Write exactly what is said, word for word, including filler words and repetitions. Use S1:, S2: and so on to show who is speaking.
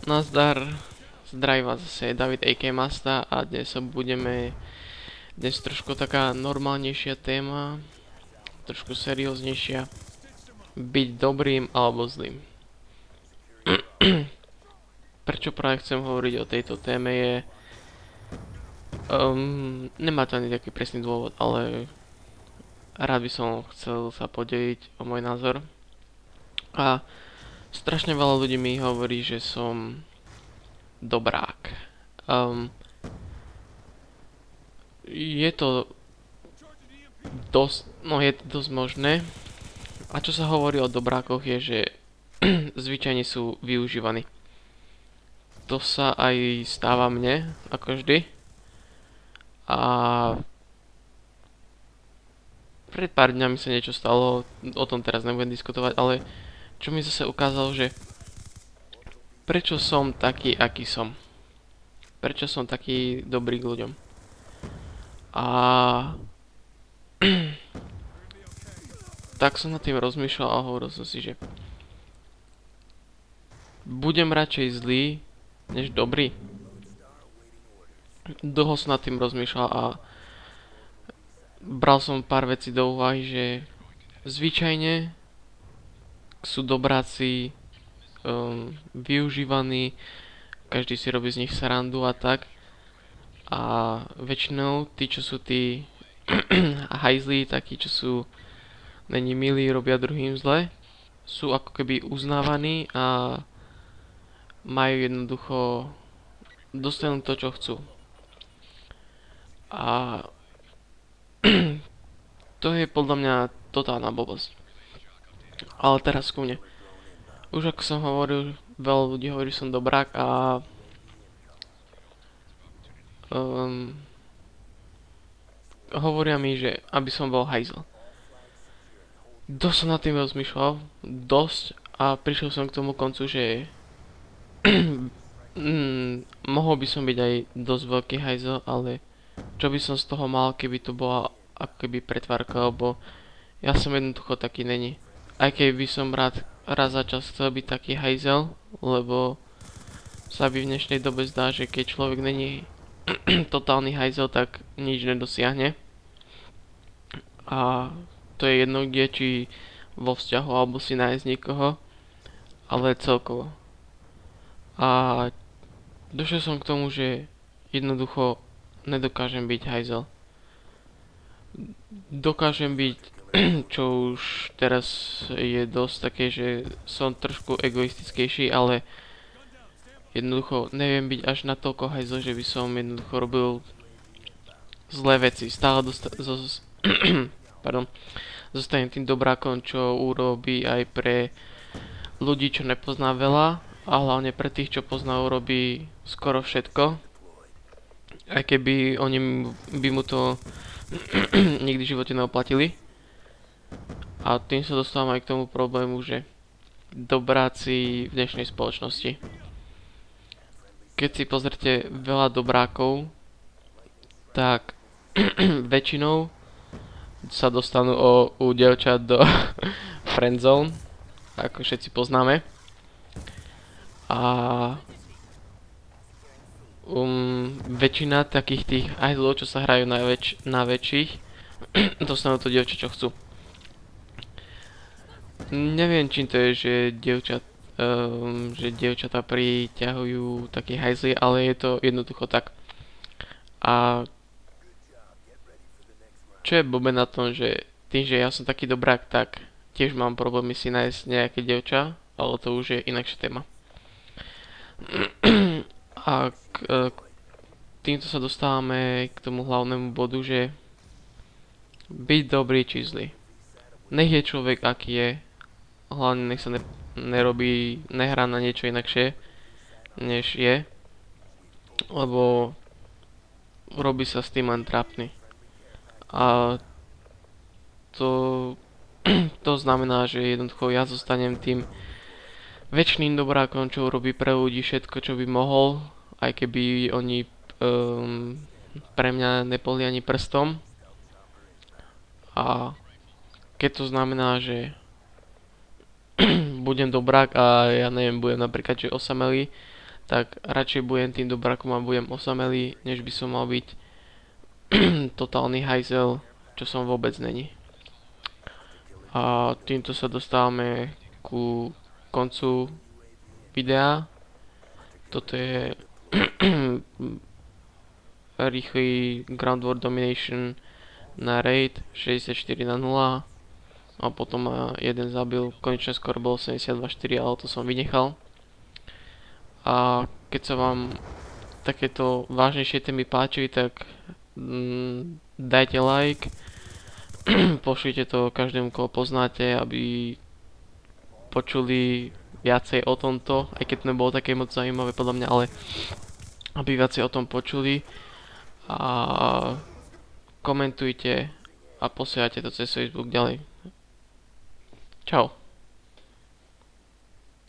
S1: Nazdar, zdraví vás zase David á ká Masta a dnes sa budeme, dnes trošku taká normálnejšia téma, trošku serióznejšia, byť dobrým alebo zlým. Prečo práve chcem hovoriť o tejto téme je, um, nemá to ani taký presný dôvod, ale rád by som chcel sa podeliť o môj názor. A strašne veľa ľudí mi hovorí, že som dobrák. Um, je to dosť, no je to dosť možné. A čo sa hovorí o dobrákoch je, že zvyčajne sú využívaní. To sa aj stáva mne, ako vždy. A pred pár dňami sa niečo stalo, o tom teraz nebudem diskutovať, ale čo mi zase ukázalo, že prečo som taký, aký som. Prečo som taký dobrý k ľuďom. A tak som nad tým rozmýšľal a hovoril som si, že budem radšej zlý, než dobrý. Dlho som nad tým rozmýšľal a bral som pár vecí do úvahy, že zvyčajne sú dobráci um, využívaní, každý si robí z nich srandu a tak. A väčšinou tí, čo sú tí hajzli, takí, čo sú není milí, robia druhým zle, sú ako keby uznávaní a majú jednoducho dostanú to, čo chcú. A to je podľa mňa totálna blbosť. Ale teraz ku mne. Už ako som hovoril, veľa ľudí hovorí, že som dobrák a um, hovoria mi, že aby som bol hajzel. Dosť som nad tým rozmýšľal, dosť, a prišiel som k tomu koncu, že mm, mohol by som byť aj dosť veľký hajzel, ale čo by som z toho mal, keby to bola ako keby pretvárka, lebo ja som jednoducho taký není. Aj keby som rád raz za čas chcel byť taký hajzel, lebo sa by v dnešnej dobe zdá, že keď človek není totálny hajzel, tak nič nedosiahne. A to je jedno kde, či vo vzťahu, alebo si nájsť niekoho, ale celkovo. A došiel som k tomu, že jednoducho nedokážem byť hajzel. Dokážem byť, čo už teraz je dosť také, že som trošku egoistickejší, ale jednoducho neviem byť až na toľko hajzel, že by som jednoducho robil zlé veci. Stále dosta- zo- pardon, zostanem tým dobrákom, čo urobí aj pre ľudí, čo nepozná veľa, a hlavne pre tých, čo pozná, urobí skoro všetko. Aj keby oni by mu to nikdy v živote neoplatili. A tým sa dostávam aj k tomu problému, že dobráci v dnešnej spoločnosti. Keď si pozrite veľa dobrákov, tak väčšinou sa dostanú o, u dievčat do friendzone, ako všetci poznáme. A um, väčšina takých tých idolov, čo sa hrajú na, väč- na väčších, dostanú to dievča, čo chcú. Neviem, čím to je, že dievčat, um, že dievčatá priťahujú také hajzly, ale je to jednoducho tak. A čo je blbé na tom, že tým, že ja som taký dobrák, tak tiež mám problémy si nájsť nejaké dievča, ale to už je inakšia téma. A k, k týmto sa dostávame k tomu hlavnému bodu, že byť dobrý či zlý. Nech je človek aký je, hlavne nech sa ne, nerobí, nehrá na niečo inakšie, než je, lebo robí sa s tým len trápny. A to, to znamená, že jednoducho ja zostanem tým väčšným dobrákom, čo urobí pre ľudí všetko, čo by mohol, aj keby oni um, pre mňa nepohli ani prstom. A keď to znamená, že budem dobrák a ja neviem, budem napríklad že osamelý, tak radšej budem tým dobrakom a budem osamelý, než by som mal byť totálny hajzel, čo som vôbec není. A týmto sa dostávame ku koncu videa. Toto je rýchly Ground War Domination na raid šesťdesiatštyri na nula a potom ma jeden zabil, konečne skôr bol sedemdesiatdva štyri, ale to som vynechal. A keď sa vám takéto vážnejšie témy páči, tak mm, dajte like, pošlite to každému, koho poznáte, aby počuli viacej o tomto, aj keď to nebolo také moc zaujímavé podľa mňa, ale aby viacej o tom počuli a komentujte a posielajte to cez Facebook ďalej. Čau.